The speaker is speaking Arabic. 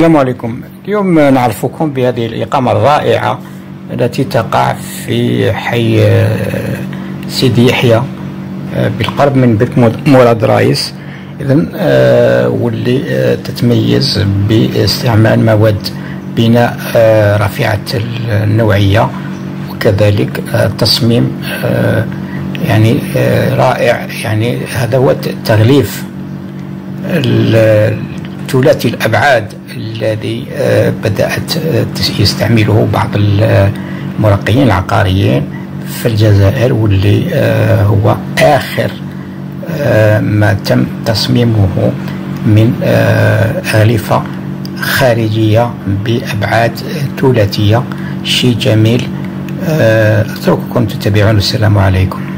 السلام عليكم. اليوم نعرفكم بهذه الإقامة الرائعة التي تقع في حي سيدي يحيى بالقرب من بيت مراد رايس. إذن واللي تتميز باستعمال مواد بناء رفيعة النوعية، وكذلك تصميم يعني رائع. يعني هذا هو التغليف ثلاثي الأبعاد الذي بدأت يستعمله بعض المرقيين العقاريين في الجزائر، واللي هو آخر ما تم تصميمه من أغلفة خارجية بأبعاد ثلاثية. شيء جميل. أترككم تتابعون. السلام عليكم.